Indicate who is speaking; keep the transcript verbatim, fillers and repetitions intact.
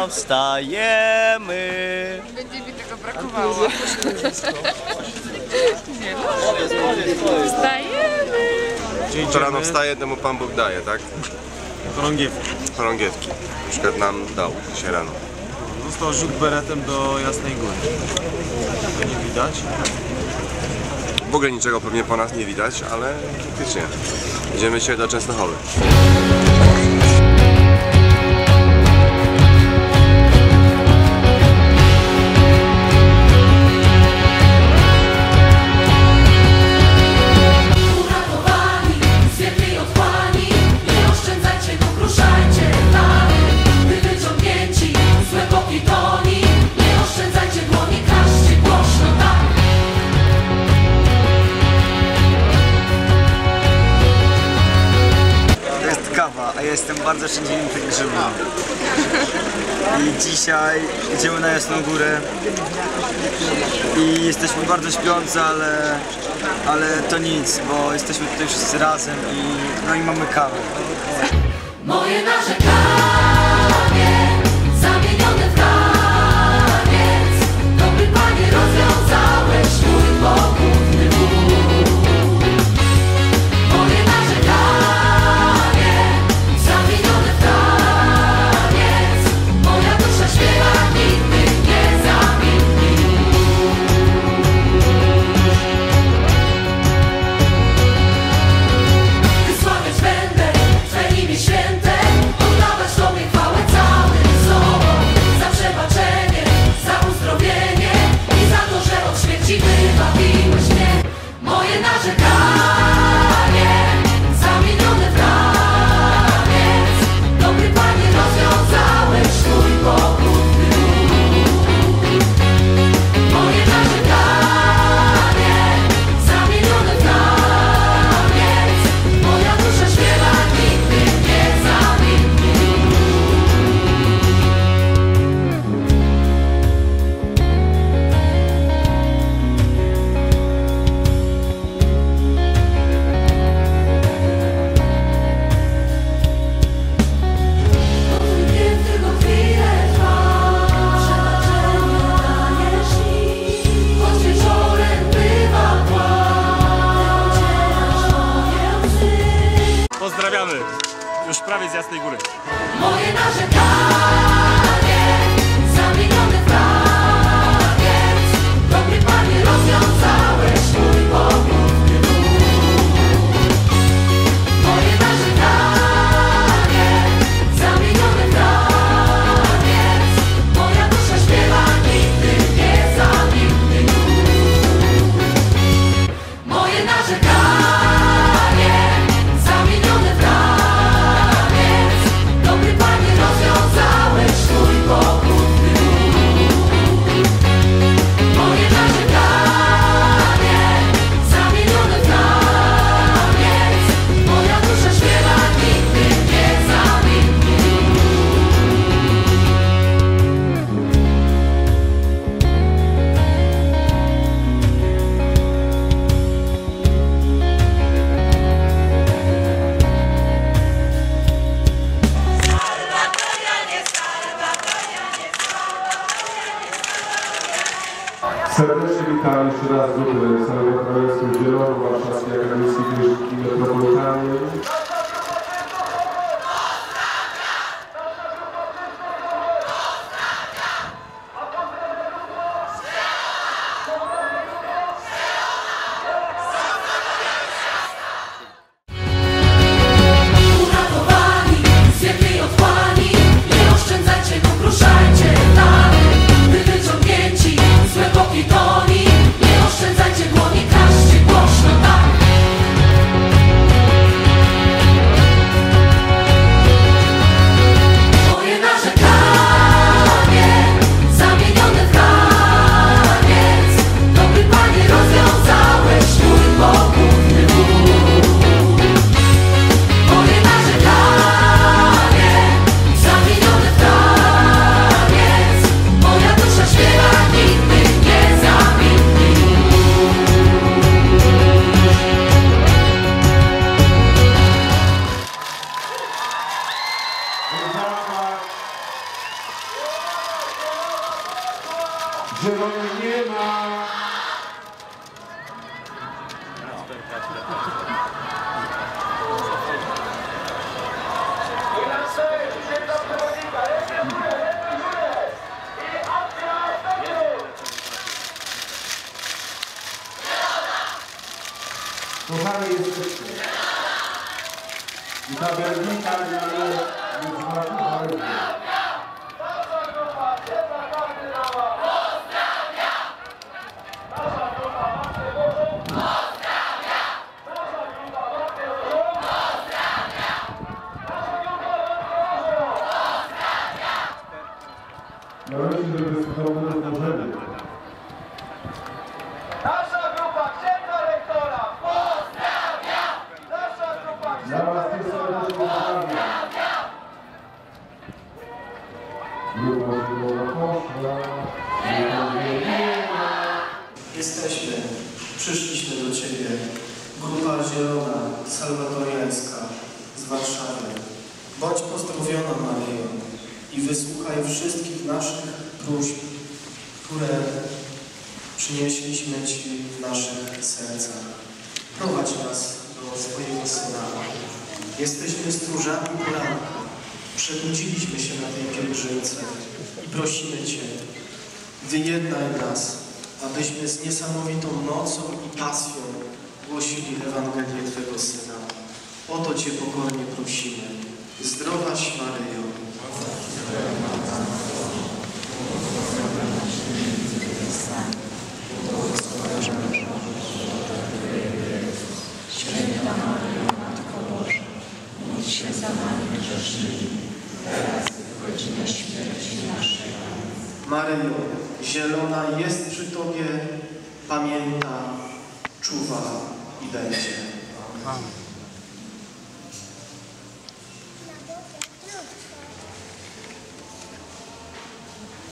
Speaker 1: rano wstajemy.
Speaker 2: Będzie mi tego brakowało. Nie no. Wstajemy.
Speaker 3: Kto rano wstaje, temu Pan Bóg daje, tak?
Speaker 4: Chorągiewki.
Speaker 3: Chorągiewki. Na przykład nam dał dzisiaj rano.
Speaker 4: Został rzut beretem do Jasnej Góry. To nie widać.
Speaker 3: W ogóle niczego pewnie po nas nie widać, ale faktycznie. Idziemy dzisiaj do Częstochowy.
Speaker 5: A ja jestem bardzo szczęśliwym pielgrzymem. I dzisiaj idziemy na Jasną Górę i jesteśmy bardzo śpiący, ale, ale to nic, bo jesteśmy tutaj wszyscy razem i, no i mamy kawę.
Speaker 6: Moje narzekanie zamienione w taniec. Dobry Panie, rozwiązałeś mój pokutny ból. Moje narzekanie zamienione w taniec. Moja dusza śpiewa, nigdy nie zamilknie już. Wysławiać będę Twe imię święte, oddawać Tobie chwałę całym sobą. Za przebaczenie, za uzdrowienie i za to, że od śmierci wybawiłeś mnie. Moje narzekanie zamienione w taniec. Dobry Panie, rozwiązałeś mój pokutny ból. Moje narzekanie zamienione w taniec. Moja dusza śpiewa, nigdy nie zamilknie już. Niech tylko chwilę trwa, przebaczenie dajesz mi, choć wieczorem bywa mgła, Ty ocierasz moje łzy.
Speaker 4: Pozdrawiamy. Już prawie z Jasnej Góry.
Speaker 6: Moje narzekanie zamienione w taniec. Dobry Panie, rozwiązałeś mój pokutny ból. Moje narzekanie zamienione w taniec. Moja dusza śpiewa, nigdy nie zamilknie już. Moje narzekanie zamienione w taniec. Dobry Panie, rozwiązałeś mój pokutny ból. Moje narzekanie zamienione w taniec. Moja dusza śpiewa, nigdy nie zamilknie już.
Speaker 7: Serdecznie witam jeszcze raz grupy Salwatorowską Zieloną Warszawskiej Akademickiej Piłki Metropolitalnej.
Speaker 6: Uratowani z wielkiej otchłani, nie oszczędzajcie go, ruszajcie dalej. Wy wyciągnięci z głębokiej toni, nie oszczędzajcie dłoni, każcie głośno tak.
Speaker 7: Zielonej nie ma. Kochani jesteście. I ta Berlika nie jest należy do bezcudowne rozłożenie.
Speaker 8: Nasza grupa księdza rektora pozdrawia! Nasza grupa
Speaker 7: Dla was też serdecznie pozdrawiam. Grupa zielona poszła, zielonej nie ma.
Speaker 9: Jesteśmy, przyszliśmy do Ciebie, grupa zielona, salwatoriańska z Warszawy. Bądź pozdrowiona, Maryjo, i wysłuchaj wszystkich naszych próśb, które przynieśliśmy Ci w naszych sercach. Prowadź nas do swojego Syna. Jesteśmy stróżami poranka. Przebudziliśmy się na tej pielgrzymce i prosimy Cię, wyjednaj nas, abyśmy z niesamowitą mocą i pasją głosili Ewangelię Twego Syna. O to Cię pokornie prosimy. Zdrowaś Maryjo.
Speaker 6: Święta Maryjo, Matko Boża, módl się za nami grzesznymi, teraz i w godzinę śmierci naszej.
Speaker 9: Maryjo, zielona jest przy Tobie, pamięta, czuwa i będzie. Amen.